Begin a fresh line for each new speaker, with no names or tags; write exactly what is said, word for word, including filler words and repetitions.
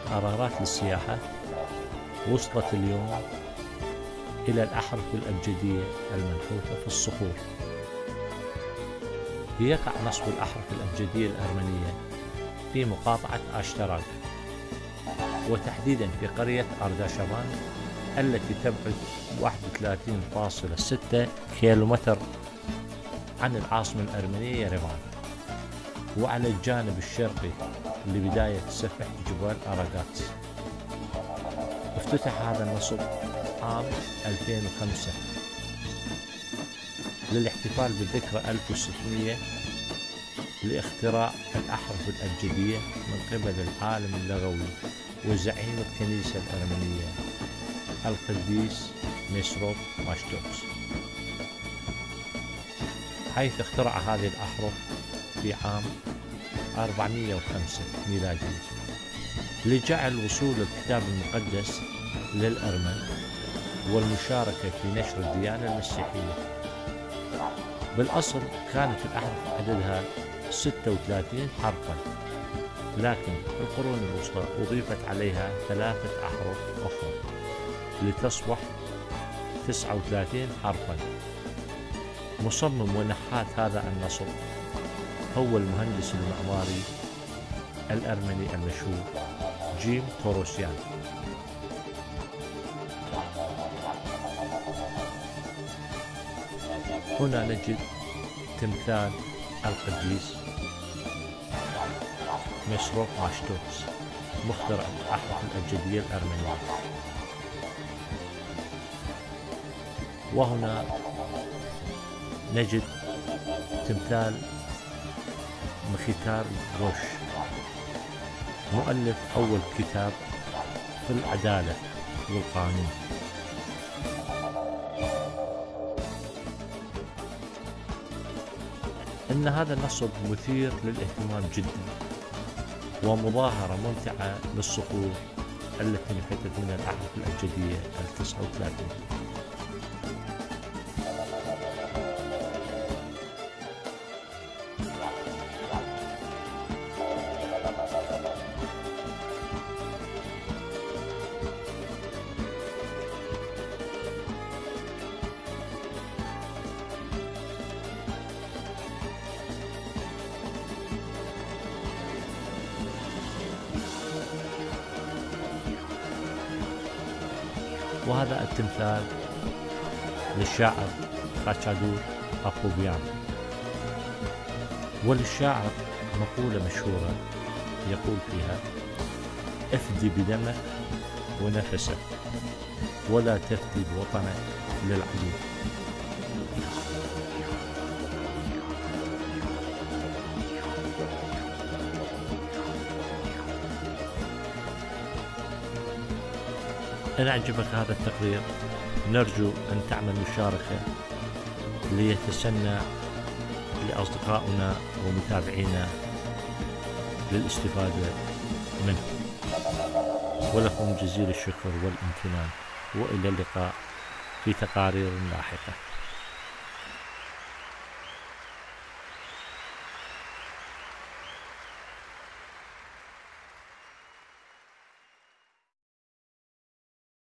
قرارات للسياحة وصلت اليوم إلى الأحرف الأبجدية المنحوتة في الصخور. يقع نصب الأحرف الأبجدية الأرمنية في مقاطعة أشتراك، وتحديدا في قرية أرداشابان التي تبعد واحد وثلاثين فاصلة ستة كيلومتر عن العاصمة الأرمنية يريفان، وعلى الجانب الشرقي لبداية سفح جبال أراغاتس. افتتح هذا النصب عام ألفين وخمسة للاحتفال بالذكرى ألف وستمئة لاختراع الأحرف الأبجدية من قبل العالم اللغوي وزعيم الكنيسة الأرمنية القديس ميسروب ماشتوكس، حيث اخترع هذه الأحرف في عام أربعمئة وخمسة ميلادي لجعل وصول الكتاب المقدس للأرمن والمشاركة في نشر الديانة المسيحية. بالأصل كانت الأحرف عددها ستة وثلاثين حرفا، لكن في القرون الوسطى أضيفت عليها ثلاثة أحرف أخرى لتصبح تسعة وثلاثين حرفا. مصمم ونحات هذا النصب هو المهندس المعماري الأرمني المشهور جيم توروسيان. هنا نجد تمثال القديس ميسروب ماشتوكس مخترع الأحرف الأبجدية الأرمنية. وهنا نجد تمثال مخيتار غوش مؤلف أول كتاب في العدالة والقانون. إن هذا النصب مثير للاهتمام جدا، ومظاهرة ممتعة للصخور التي نحتت من الأحرف الأبجدية التسعة وثلاثين. وهذا التمثال للشاعر خاتشادور أبوبيان. وللشاعر مقولة مشهورة يقول فيها: افدي بدمك ونفسك ولا تفدي بوطنك للعدو. إن أعجبك هذا التقرير نرجو أن تعمل مشاركة ليتسنى لأصدقائنا ومتابعينا للاستفادة منه. ولكم جزيل الشكر والامتنان، وإلى اللقاء في تقارير لاحقة.